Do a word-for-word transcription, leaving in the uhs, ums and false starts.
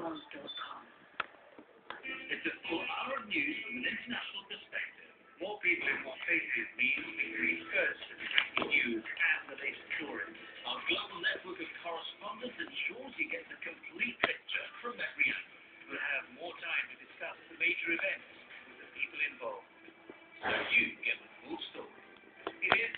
world dot com. It's a full hour of news from an international perspective. More people in more places means increased purchases, news, and the latest stories. Our global network of correspondents ensures you get the complete picture from every angle. We'll have more time to discuss the major events